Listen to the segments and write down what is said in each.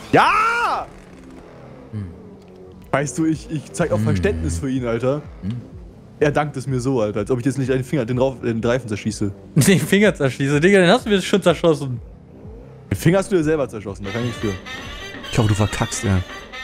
Ja! Weißt du, ich zeig auch Verständnis für ihn, Alter. Er dankt es mir so, Alter, als ob ich jetzt nicht den Reifen zerschieße. Den Finger zerschieße, Digga, den hast du mir schon zerschossen. Den Finger hast du dir selber zerschossen, da kann ich nicht für. Ich hoffe, du verkackst, ja.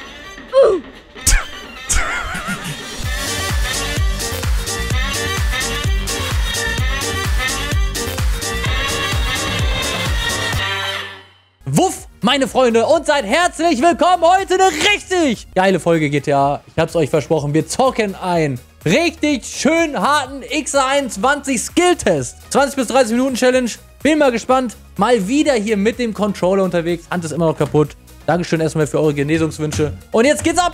Wuff, meine Freunde, und seid herzlich willkommen. Heute eine richtig geile Folge GTA. Ich hab's euch versprochen, wir zocken ein richtig schön harten XR21 Skill-Test. 20 bis 30 Minuten Challenge. Bin mal gespannt. Mal wieder hier mit dem Controller unterwegs. Hand ist immer noch kaputt. Dankeschön erstmal für eure Genesungswünsche. Und jetzt geht's ab.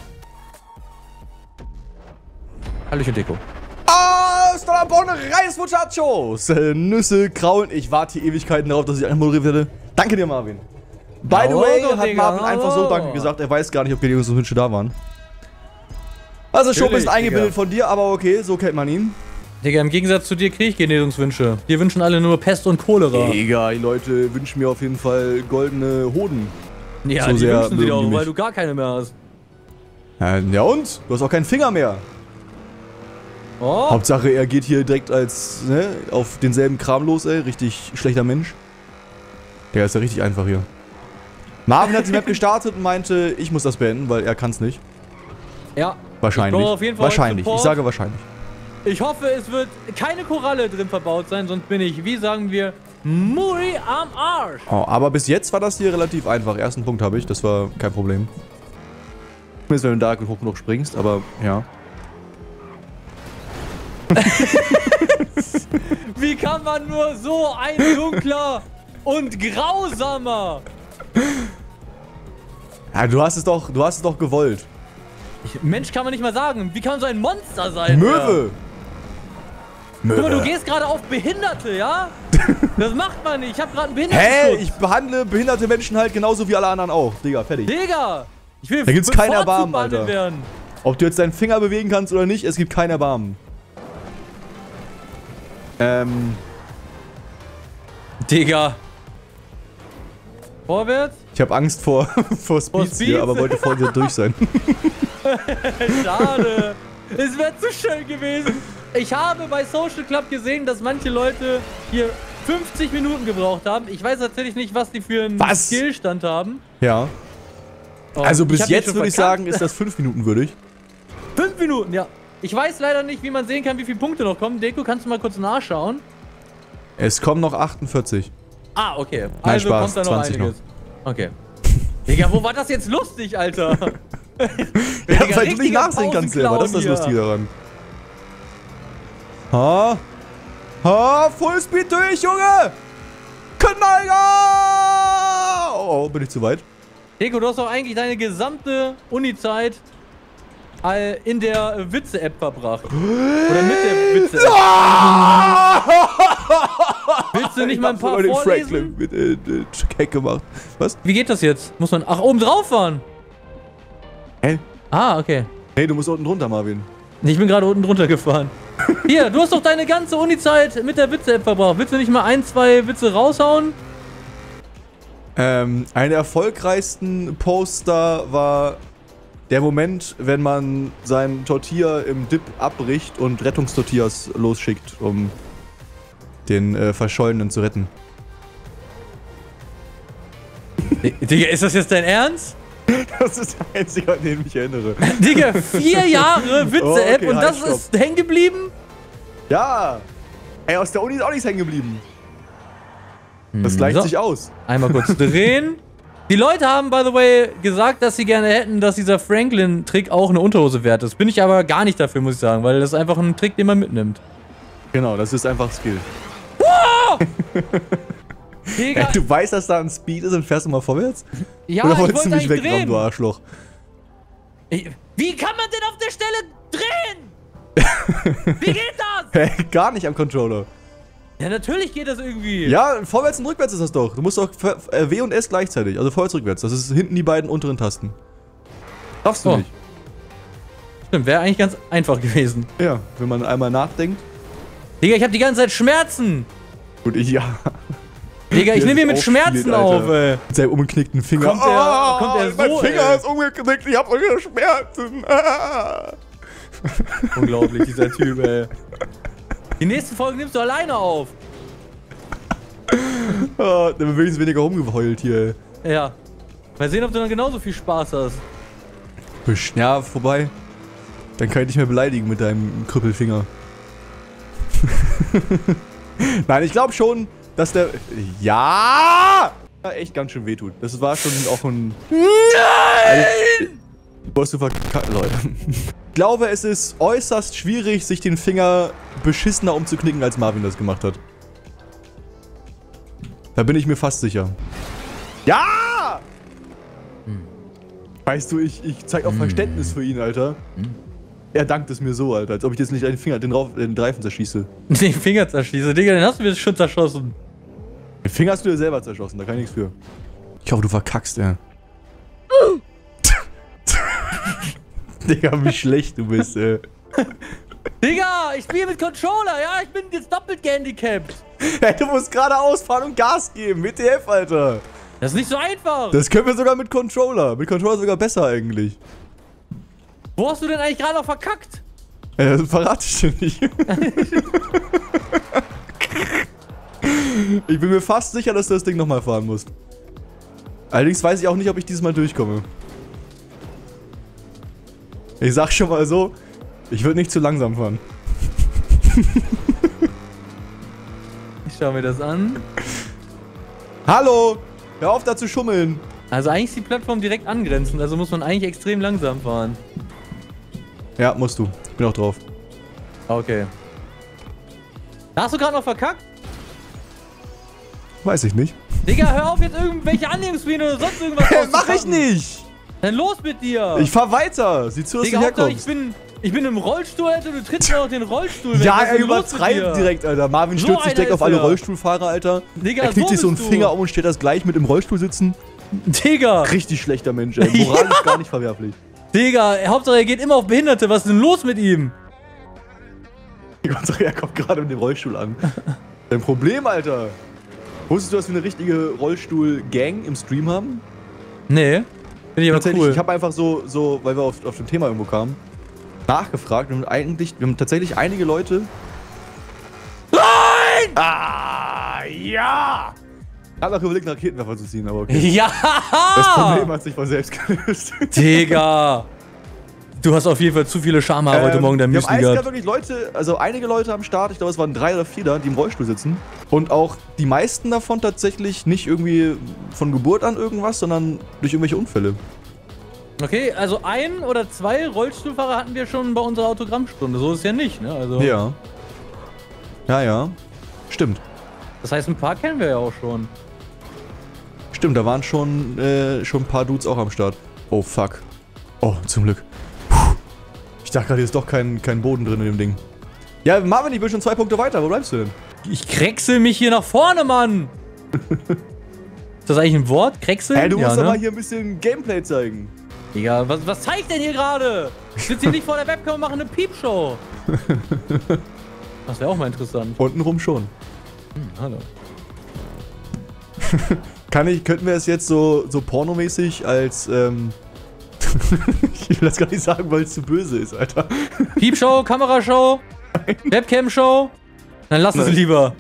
Hallöchen, Deko. Stollerbonne, Reis, Muchachos. Nüsse, Kraulen. Ich warte hier Ewigkeiten darauf, dass ich anmoderiert werde. Danke dir, Marvin. By the way, hat Marvin einfach so Danke gesagt. Er weiß gar nicht, ob Genesungswünsche da waren. Also schon ein bisschen eingebildet von dir, aber okay, so kennt man ihn. Digga, im Gegensatz zu dir kriege ich Genesungswünsche. Wir wünschen alle nur Pest und Cholera. Digga, die Leute wünschen mir auf jeden Fall goldene Hoden. Ja, so die sehr wünschen sie mögen auch, die mich. weil du gar keine mehr hast. Ja und? Du hast auch keinen Finger mehr. Oh. Hauptsache, er geht hier direkt als, ne, auf denselben Kram los, ey. Richtig schlechter Mensch. Der ist ja richtig einfach hier. Marvin hat die Map gestartet und meinte, ich muss das beenden, weil er kann's nicht. Ja. Wahrscheinlich. Ich brauche auf jeden Fall wahrscheinlich. Ich Support. sage wahrscheinlich. Ich hoffe, es wird keine Koralle drin verbaut sein, sonst bin ich, wie sagen wir, muy am Arsch. Oh, aber bis jetzt war das hier relativ einfach. Ersten Punkt habe ich, das war kein Problem. Zumindest wenn du da hoch genug springst, aber ja. Wie kann man nur so ein dunkler und grausamer... Ja, du hast es doch gewollt. Mensch, kann man nicht mal sagen. Wie kann man so ein Monster sein? Möwe! Ja. Guck mal, du gehst gerade auf Behinderte, ja? Das macht man nicht. Ich hab gerade einen Behinderten. Hä? Ich behandle behinderte Menschen halt genauso wie alle anderen auch. Digga, fertig. Digga! Ich will Da gibt's kein bevorzugt Erbarmen, behandelt Alter. werden. Ob du jetzt deinen Finger bewegen kannst oder nicht, es gibt kein Erbarmen. Digga. Vorwärts? Ich habe Angst vor Speeds hier, aber wollte vorhin so durch sein. Schade. Es wäre zu schön gewesen. Ich habe bei Social Club gesehen, dass manche Leute hier 50 Minuten gebraucht haben. Ich weiß natürlich nicht, was die für einen Skillstand haben. Ja. Oh, Also bis jetzt würde ich sagen, ist das 5 Minuten würdig. 5 Minuten, ja. Ich weiß leider nicht, wie man sehen kann, wie viele Punkte noch kommen. Deko, kannst du mal kurz nachschauen? Es kommen noch 48. Ah, okay. Nein, Also Spaß, kommt da noch 20 einiges. Okay. Digga, wo war das jetzt lustig, Alter? Ja, Digga, weil du nicht nachsehen kannst selber, das ist das Lustige daran. Full Speed durch, Junge! Knallgas! Oh, bin ich zu weit? Deko, du hast doch eigentlich deine gesamte Uni-Zeit in der Witze-App verbracht. Oder mit der Witze-App. Willst du nicht mal ein paar vorlesen? Mit Check gemacht. Was? Wie geht das jetzt? Muss man... Ach, oben drauf fahren. Hä? Ah, okay. Hey, du musst unten drunter, Marvin. Ich bin gerade unten drunter gefahren. Hier, du hast doch deine ganze Uni-Zeit mit der Witze-App verbraucht. Willst du nicht mal 1, 2 Witze raushauen? Einer der erfolgreichsten Poster war der Moment, wenn man seinen Tortilla im Dip abbricht und Rettungstortillas losschickt, um den Verschollenen zu retten. Digga, ist das jetzt dein Ernst? Das ist der einzige, an den ich mich erinnere. Digga, 4 Jahre Witze-App okay, und das halt, ist hängen geblieben? Ja! Ey, aus der Uni ist auch nichts hängen geblieben. Das gleicht sich aus. Einmal kurz drehen. Die Leute haben, by the way, gesagt, dass sie gerne hätten, dass dieser Franklin-Trick auch eine Unterhose wert ist. Bin ich aber gar nicht dafür, muss ich sagen, weil das ist einfach ein Trick, den man mitnimmt. Genau, das ist einfach Skill. Wow! Digga. Ey, du weißt, dass da ein Speed ist und fährst du mal vorwärts? Ja, Oder ich wolltest wollte du mich eigentlich wegrammen, drehen. du Arschloch? Wie kann man denn auf der Stelle drehen? Wie geht das? Hey, gar nicht am Controller. Ja, natürlich geht das irgendwie. Ja, vorwärts und rückwärts ist das doch. Du musst doch W und S gleichzeitig, also vorwärts und rückwärts. Das ist hinten die beiden unteren Tasten. Darfst du nicht. Stimmt, wäre eigentlich ganz einfach gewesen. Ja, wenn man einmal nachdenkt. Digga, ich hab die ganze Zeit Schmerzen. Gut, ja. Digga, ich nehme hier mit Schmerzen auf, ey. Mit seinem umgeknickten Finger. Kommt der mein so, Finger ist umgeknickt, ich hab solche Schmerzen. Unglaublich, dieser Typ, ey. Die nächste Folge nimmst du alleine auf. Dann bin ich wenigstens weniger rumgeheult hier, ey. Ja. Mal sehen, ob du dann genauso viel Spaß hast. Ja, vorbei. Dann kann ich dich mehr beleidigen mit deinem Krüppelfinger. Nein, ich glaube schon, dass der... Ja! Echt ganz schön wehtut. Das war schon auch ein... Nein! Du hast du verkackt, Leute. Ich glaube, es ist äußerst schwierig, sich den Finger beschissener umzuknicken, als Marvin das gemacht hat. Da bin ich mir fast sicher. Ja! Weißt du, ich zeig auch Verständnis für ihn, Alter. Er dankt es mir so, Alter, als ob ich jetzt nicht den Reifen zerschieße. Den Finger zerschieße? Digga, den hast du mir schon zerschossen. Den Finger hast du dir selber zerschossen, da kann ich nichts für. Ich hoffe, du verkackst, ey. Digga, wie schlecht du bist, ey. Digga, ich spiele mit Controller, ja? Ich bin jetzt doppelt gehandicapt. Hey, du musst gerade ausfahren und Gas geben. WTF, Alter. Das ist nicht so einfach. Das können wir sogar mit Controller. Mit Controller sogar besser eigentlich. Wo hast du denn eigentlich gerade noch verkackt? Ja, das verrate ich dir nicht. Ich bin mir fast sicher, dass du das Ding nochmal fahren musst. Allerdings weiß ich auch nicht, ob ich dieses Mal durchkomme. Ich sag schon mal so, ich würde nicht zu langsam fahren. Ich schau mir das an. Hallo! Hör auf da zu schummeln! Also eigentlich ist die Plattform direkt angrenzend, also muss man eigentlich extrem langsam fahren. Ja, musst du. Ich bin auch drauf. Okay. Da hast du gerade noch verkackt? Weiß ich nicht. Digga, hör auf jetzt irgendwelche Annehmungsbienen oder sonst irgendwas Mach ich nicht! Dann los mit dir! Ich fahr weiter! Sieh zu, dass Digga, du Hauptsache, herkommst. ich bin im Rollstuhl, Alter, du trittst mir noch den Rollstuhl weg. Ja, Was ist er denn los mit übertreibt dir? direkt, Alter. Marvin So stürzt sich einer direkt auf ist alle er. Rollstuhlfahrer, Alter. Digga, Er knickt sich so einen bist du. Finger um und steht das gleich mit im Rollstuhl sitzen. Digga! Richtig schlechter Mensch, ey. Moralisch gar nicht verwerflich. Digga, Hauptsache er geht immer auf Behinderte. Was ist denn los mit ihm? Er kommt gerade mit dem Rollstuhl an. Dein Problem, Alter. Wusstest du, dass wir eine richtige Rollstuhl-Gang im Stream haben? Nee. Finde ich aber Tatsächlich, cool. ich habe einfach so, weil wir auf dem Thema irgendwo kamen, nachgefragt und wir haben tatsächlich einige Leute... Nein! Ah, ja! Ich hab noch überlegt, einen Raketenwerfer zu ziehen, aber okay. Ja! Das Problem hat sich von selbst gelöst. Digga! Du hast auf jeden Fall zu viele Schamhaare heute Morgen dein wir Müsli haben gehabt. wirklich Leute, also einige Leute am Start, ich glaube es waren 3 oder 4 da, die im Rollstuhl sitzen. Und auch die meisten davon tatsächlich nicht irgendwie von Geburt an irgendwas, sondern durch irgendwelche Unfälle. Okay, also 1 oder 2 Rollstuhlfahrer hatten wir schon bei unserer Autogrammstunde. So ist es ja nicht, ne? Also, Ja. Ja. Stimmt. das heißt, ein paar kennen wir ja auch schon. Stimmt, da waren schon ein paar Dudes auch am Start. Oh, fuck. Oh, zum Glück. Puh. Ich dachte gerade, hier ist doch kein Boden drin in dem Ding. Ja, Marvin, ich bin schon 2 Punkte weiter. Wo bleibst du denn? Ich krechsel mich hier nach vorne, Mann! Ist das eigentlich ein Wort? Krechseln? Hey, du musst doch ne? mal hier ein bisschen Gameplay zeigen. Digga, was zeigt denn hier gerade? Ich sitze hier nicht vor der Webcam und mache eine Piepshow. Das wäre auch mal interessant. Untenrum schon. Hallo. Könnten wir es jetzt so pornomäßig als, ich will das gar nicht sagen, weil es zu böse ist, Alter. Piepshow, Kamerashow, Webcam-Show? Dann lass es lieber.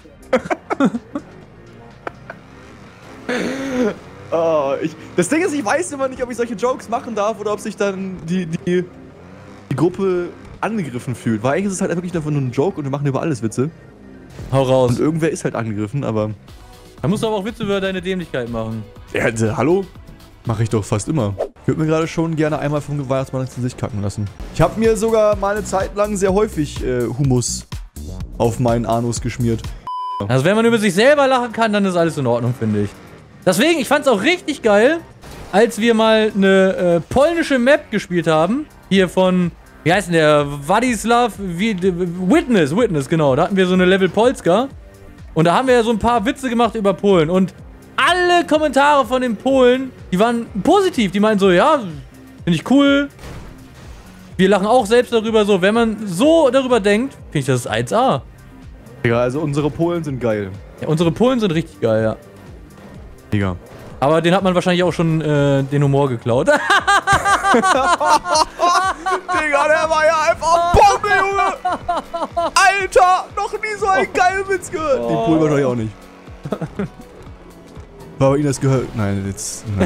Oh, das Ding ist, ich weiß immer nicht, ob ich solche Jokes machen darf oder ob sich dann die Gruppe angegriffen fühlt. Weil eigentlich ist es halt wirklich einfach nur ein Joke und wir machen über alles Witze. Hau raus. Und irgendwer ist halt angegriffen, aber... Da musst du aber auch Witze über deine Dämlichkeit machen. Ja, hallo? Mache ich doch fast immer. Ich würde mir gerade schon gerne einmal vom Weihnachtsmann ins Gesicht kacken lassen. Ich habe mir sogar mal eine Zeit lang sehr häufig Hummus auf meinen Anus geschmiert. Also wenn man über sich selber lachen kann, dann ist alles in Ordnung, finde ich. Deswegen, ich fand es auch richtig geil, als wir mal eine polnische Map gespielt haben. Hier von, wie heißt denn der? Władysław Witness, genau. Da hatten wir so eine Level Polska. Und da haben wir ja so ein paar Witze gemacht über Polen. Und alle Kommentare von den Polen, die waren positiv. Die meinten so, ja, finde ich cool. Wir lachen auch selbst darüber so. Wenn man so darüber denkt, finde ich das 1A. Ja, also unsere Polen sind geil. Ja, unsere Polen sind richtig geil, ja. Digga. Aber den hat man wahrscheinlich auch schon den Humor geklaut. Digga, der war ja einfach Bombe, Junge! Alter, noch nie so einen geilen Witz gehört. Den Pool wahrscheinlich auch nicht. War bei Ihnen das gehört? Nein, jetzt... Nein.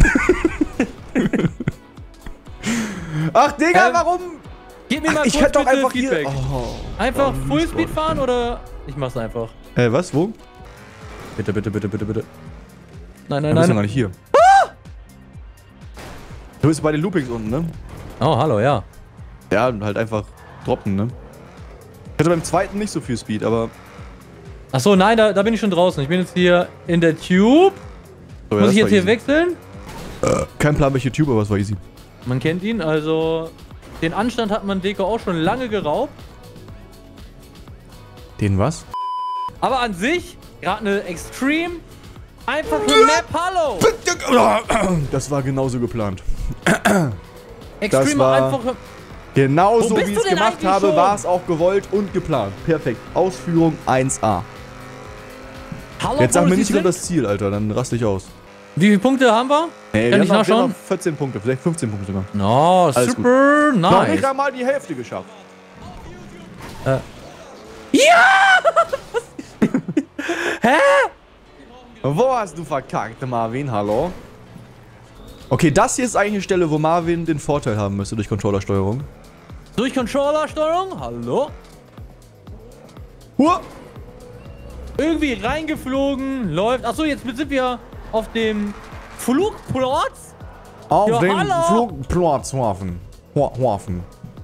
Ach, Digga, warum? Gib mir mal kurz ich hätte doch bitte einfach Feedback. Hier... Oh, Einfach Fullspeed fahren oder... Ich mach's einfach. Was? Wo? Bitte, bitte, bitte, bitte, bitte. Nein, Du nein, bist ja nein. gar nicht hier. Du bist bei den Loopings unten, ne? Oh, hallo, ja. Ja, halt einfach droppen, ne? Ich hatte beim zweiten nicht so viel Speed, aber... Achso, nein, da bin ich schon draußen. Ich bin jetzt hier in der Tube. So, ja, Muss ich jetzt war hier easy. wechseln? Kein Plan, welche Tube, aber es war easy. Man kennt ihn, also... Den Anstand hat man Deko auch schon lange geraubt. Den was? Aber an sich, gerade eine Extreme, einfache Map, hallo! Das war genauso geplant. Extreme war- einfach... Genauso Wo bist wie ich du es denn gemacht eigentlich habe, schon? war es auch gewollt und geplant. Perfekt. Ausführung 1A. Hallo, Jetzt sag wo mir Sie nicht nur sind? das Ziel, Alter, dann raste ich aus. Wie viele Punkte haben wir? Nee, Kann ich wir nachschauen? haben noch 14 Punkte, vielleicht 15 Punkte sogar. No, Alles super Noch nice. nicht einmal die Hälfte geschafft. Ja! Wo hast du verkackt, Marvin? Hallo? Okay, das hier ist eigentlich eine Stelle, wo Marvin den Vorteil haben müsste durch Controllersteuerung. Durch Controllersteuerung? Hallo? Huh! Irgendwie reingeflogen, läuft. Achso, jetzt sind wir auf dem Flugplatz. Auf Ja, dem hallo! Flugplatz Hafen. Hafen.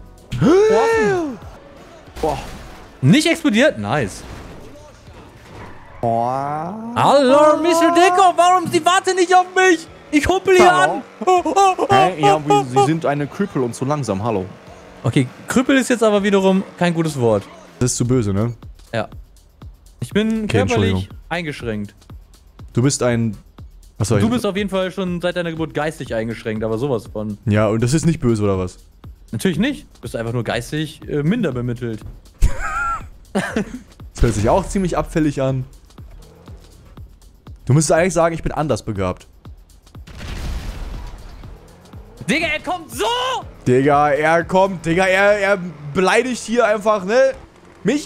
Boah. Nicht explodiert? Nice. Oh. Hallo, Mr. Deko, warum Sie warten nicht auf mich? Ich humpel hier Hallo? an. Oh. Hey, ja, Sie sind eine Cripple und zu langsam, hallo. Okay, Krüppel ist jetzt aber wiederum kein gutes Wort. Das ist zu böse, ne? Ja. Ich bin Okay, körperlich Entschuldigung. eingeschränkt. Du bist ein... Was soll ich? Du bist auf jeden Fall schon seit deiner Geburt geistig eingeschränkt, aber sowas von. Ja, und das ist nicht böse, oder was? Natürlich nicht. Du bist einfach nur geistig minder bemittelt. Das hört sich auch ziemlich abfällig an. Du müsstest eigentlich sagen, ich bin anders begabt. Digga, er kommt so! Digga, er kommt. Digga, er beleidigt hier einfach, ne? Mich?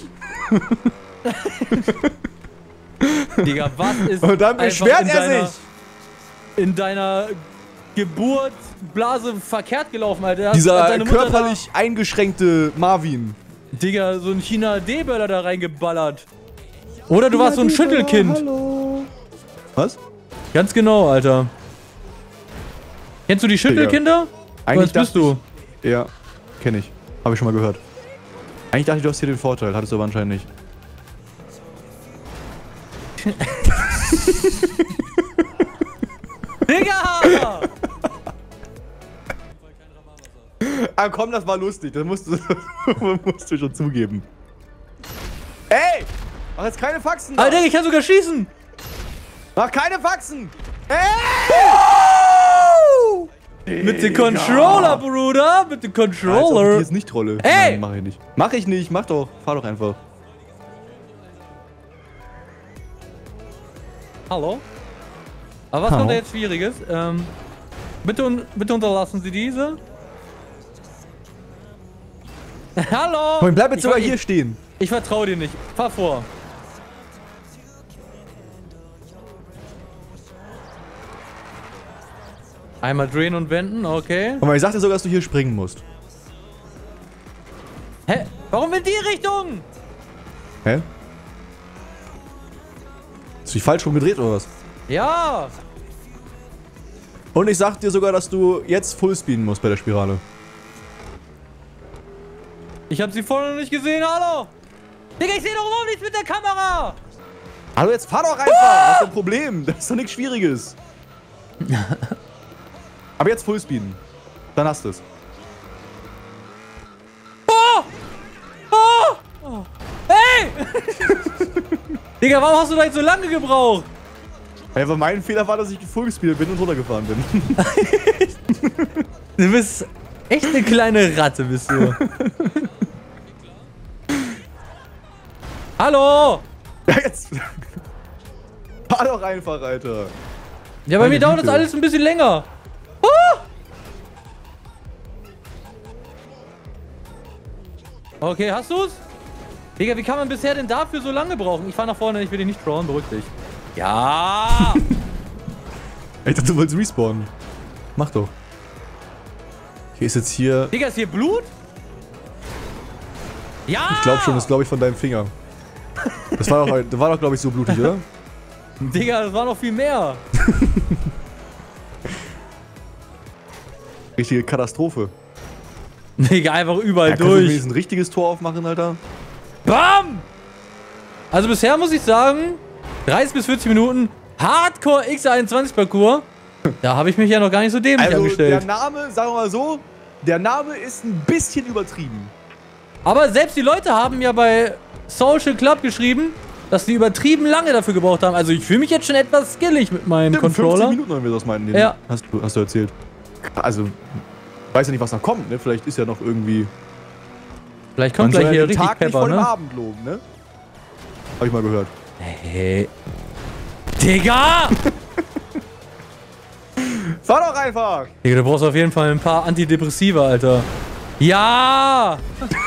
Digga, was ist Und dann einfach beschwert in er deiner- sich. in deiner Geburtsblase verkehrt gelaufen, Alter? Hat Dieser deine Mutter körperlich eingeschränkte Marvin. Da, Digga, so ein China-D-Böller da reingeballert. Oder du warst so ein Schüttelkind. Hallo. Was? Ganz genau, Alter. Kennst du die Schüttelkinder? Was bist dachte du? ich- Ja, kenne ich. Habe ich schon mal gehört. Eigentlich dachte ich, du hast hier den Vorteil. Hattest du aber anscheinend nicht. Digga! Ah komm, das war lustig. Das musst du schon zugeben. Ey! Mach jetzt keine Faxen! Da. Alter, ich kann sogar schießen! Mach keine Faxen! Ey! Mit dem Controller, Bruder! Mit dem Als ob ich die Controller! jetzt nicht trolle. Ey! Nein, mach ich nicht. Mach ich nicht. Mach doch. Fahr doch einfach. Hallo? Aber was Hallo? kommt da jetzt Schwieriges? Bitte unterlassen Sie diese. Hallo! Komm, bleib jetzt sogar Ich- hier stehen. Ich vertraue dir nicht. Fahr vor. Einmal drehen und wenden, okay. Guck mal, ich sagte sogar, dass du hier springen musst. Hä? Warum in die Richtung? Hä? Hast du dich falsch rumgedreht oder was? Ja! Und ich sag dir sogar, dass du jetzt Fullspeeden musst bei der Spirale. Ich hab sie vorne noch nicht gesehen, hallo! Digga, ich sehe doch überhaupt nichts mit der Kamera! Hallo, jetzt fahr doch einfach! Was ist dein Problem? Das ist doch nichts Schwieriges. Aber jetzt Fullspeeden. Dann hast du es. Hey! Digga, warum hast du da jetzt so lange gebraucht? Ja, aber mein Fehler war, dass ich gefullspeedet bin und runtergefahren bin. Du bist echt eine kleine Ratte, bist du. Hallo! Ja, jetzt. Fahr doch einfach, Alter. Ja, bei mir dauert das alles ein bisschen länger. Ah! Okay, hast du's? Digga, wie kann man bisher denn dafür so lange brauchen? Ich fahr nach vorne, ich will dich nicht trauen, beruhig dich. Ja! Ich dachte, du wolltest respawnen. Mach doch. Hier ist jetzt hier... Digga, ist hier Blut? Ja! Ich glaube schon, das ist glaube ich von deinem Finger. Das war doch glaube ich so blutig, oder? Digga, das war noch viel mehr. Richtige Katastrophe. Digga, einfach überall Kannst du durch. wenigstens ein richtiges Tor aufmachen, Alter? Bam! Also bisher muss ich sagen, 30 bis 40 Minuten Hardcore X21 Parcours. Da habe ich mich ja noch gar nicht so dämlich angestellt. Der Name, sagen wir mal so, der Name ist ein bisschen übertrieben. Aber selbst die Leute haben ja bei Social Club geschrieben, dass die übertrieben lange dafür gebraucht haben. Also ich fühle mich jetzt schon etwas skillig mit meinem Controller. 15 Minuten haben wir das meinten. Ja. Hast du erzählt. Also, weiß ja nicht, was noch kommt, ne? Vielleicht ist ja noch irgendwie... Vielleicht kommt gleich hier richtig Tag Pepper, nicht vor dem ne? Abend loben, ne? Hab ich mal gehört. Hey. Digga! Fahr doch einfach! Digga, du brauchst auf jeden Fall ein paar Antidepressiva, Alter. Ja!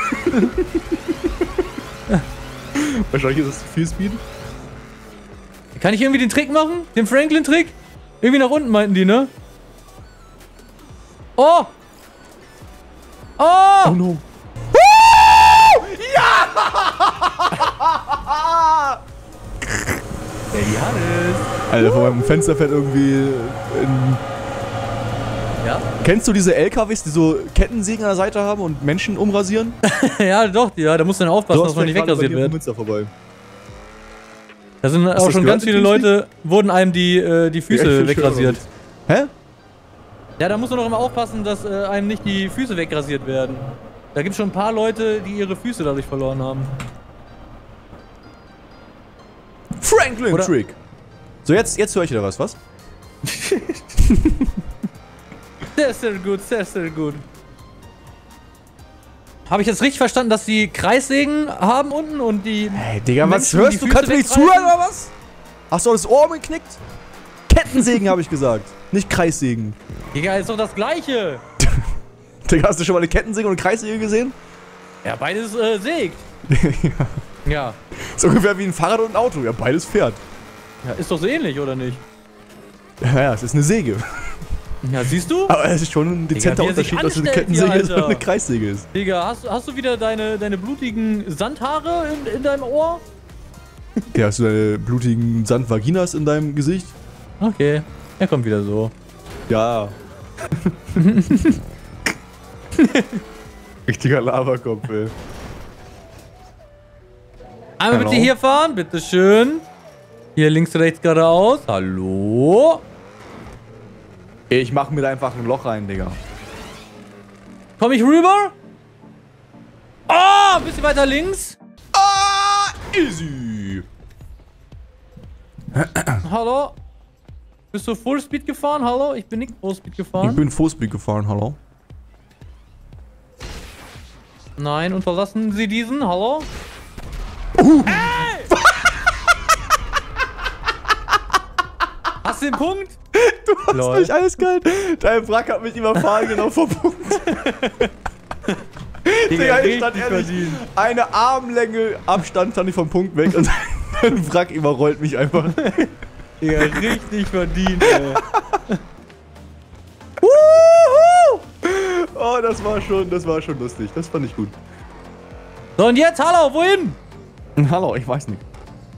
Wahrscheinlich ist es zu viel Speed. Kann ich irgendwie den Trick machen? Den Franklin-Trick? Irgendwie nach unten meinten die, ne? Oh! Oh! Oh no. Ja, die hat es. Alter, vor meinem Fenster fährt irgendwie ein... Ja? Kennst du diese LKWs, die so Kettensägen an der Seite haben und Menschen umrasieren? Ja, doch, ja, da musst du dann aufpassen, dass man nicht wegrasiert wird. Münster vorbei. Da sind auch schon ganz viele Leute, wurden einem die Füße wegrasiert. Hä? Ja, da muss man doch immer aufpassen, dass einem nicht die Füße wegrasiert werden. Da gibt es schon ein paar Leute, die ihre Füße dadurch verloren haben. Franklin-Trick. So, jetzt höre ich wieder was? Sehr, sehr gut, sehr, sehr gut. Habe ich jetzt richtig verstanden, dass die Kreissägen haben unten und die... Hey, Digga, was Menschen, hörst du? Kannst du nicht zuhören oder was? Hast du auch das Ohr geknickt? Kettensägen habe ich gesagt, nicht Kreissägen. Digga, ist doch das Gleiche. Digga, hast du schon mal eine Kettensäge und eine Kreissäge gesehen? Ja, beides sägt. Ja. Ja. Ist ungefähr wie ein Fahrrad und ein Auto. Ja, beides fährt. Ja, ist doch so ähnlich, oder nicht? Ja, es ist eine Säge. Ja, siehst du? Aber es ist schon ein dezenter Digga, wie er sich Unterschied, dass es eine anstellt Kettensäge hier, ist und Alter. eine Kreissäge ist. Digga, hast du wieder deine blutigen Sandhaare in deinem Ohr? Ja, hast du deine blutigen Sandvaginas in deinem Gesicht? Okay, er kommt wieder so. Ja. Richtiger Lavakopf, ey. Einmal bitte hier fahren, bitteschön. Hier links, rechts, geradeaus. Hallo? Ich mach mir da einfach ein Loch rein, Digga. Komm ich rüber? Oh, ein bisschen weiter links. Ah, easy. Hallo? Bist du Fullspeed gefahren? Hallo? Ich bin nicht Fullspeed gefahren. Ich bin Fullspeed gefahren, hallo. Nein, unterlassen Sie diesen. Hallo? Ey! Hast du den Punkt? Du hast mich alles geil. Dein Wrack hat mich überfahren, genau vom Punkt. Digga, ich stand ehrlich, eine Armlänge Abstand stand ich vom Punkt weg und dein Wrack überrollt mich einfach. Digga, richtig verdient, ey. Oh, das war schon lustig. Das fand ich gut. So, und jetzt, hallo, wohin? Hallo, ich weiß nicht.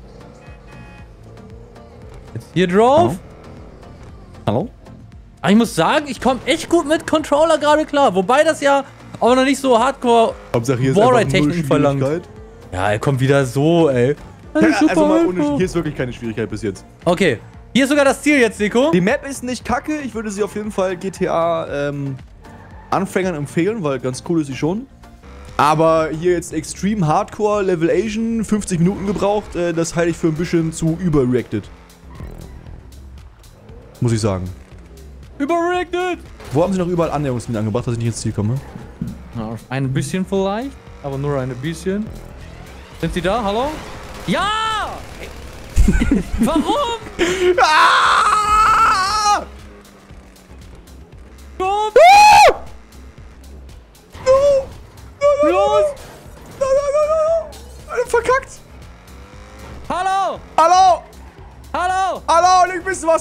Jetzt hier drauf. Hallo? Aber ich muss sagen, ich komme echt gut mit Controller gerade klar. Wobei das ja auch noch nicht so hardcore Hauptsache hier ist einfach Warride-Technik verlangt. Schwierigkeit. Ja, er kommt wieder so, ey. Das ist super Also mal ohne, einfach. hier ist wirklich keine Schwierigkeit bis jetzt. Okay, hier ist sogar das Ziel jetzt, Deko. Die Map ist nicht kacke. Ich würde sie auf jeden Fall GTA Anfängern empfehlen, weil ganz cool ist sie schon. Aber hier jetzt Extreme Hardcore Level Asian, 50 Minuten gebraucht, das halte ich für ein bisschen zu überreacted. Muss ich sagen. Überreacted! Wo haben sie noch überall Annäherungsminen angebracht, dass ich nicht ins Ziel komme? Na, ein bisschen vielleicht, aber nur ein bisschen. Sind sie da? Hallo? Ja! Warum? Ah!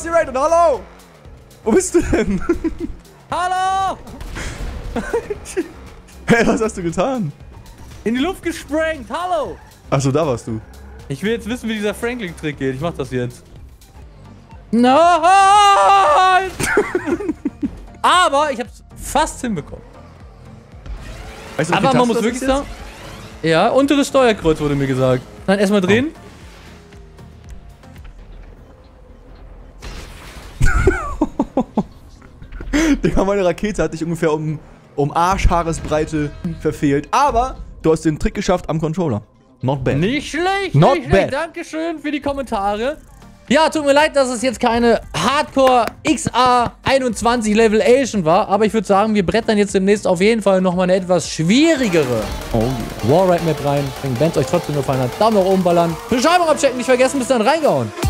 Basti Raiden, hallo! Wo bist du denn? Hallo! Hey, was hast du getan? In die Luft gesprengt, hallo! Achso, da warst du. Ich will jetzt wissen, wie dieser Franklin-Trick geht. Ich mach das jetzt. Nein! Aber ich hab's fast hinbekommen. Weißt du, Aber man muss wirklich sagen... Ja, unteres Steuerkreuz wurde mir gesagt. Dann erstmal drehen. Digga, meine Rakete hat dich ungefähr um Arschhaaresbreite verfehlt. Aber du hast den Trick geschafft am Controller. Not bad. Nicht schlecht, Not nicht bad. schlecht. Dankeschön für die Kommentare. Ja, tut mir leid, dass es jetzt keine Hardcore XA21 Level Asian war, aber ich würde sagen, wir brettern jetzt demnächst auf jeden Fall nochmal eine etwas schwierigere Warride Map rein. Wenn es euch trotzdem gefallen hat, Daumen nach oben ballern. Beschreibung abchecken, nicht vergessen, bis dann reingehauen.